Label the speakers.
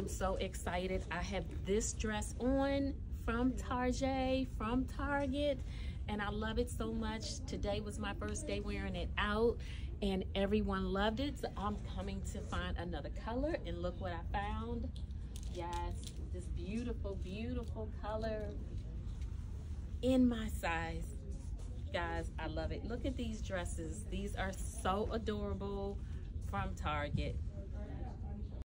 Speaker 1: am so excited. I have this dress on from Target, and I love it so much. Today was my first day wearing it out, and everyone loved it. So I'm coming to find another color, and look what I found. Yes, this beautiful, beautiful color in my size. Guys, I love it. Look at these dresses. These are so adorable from Target.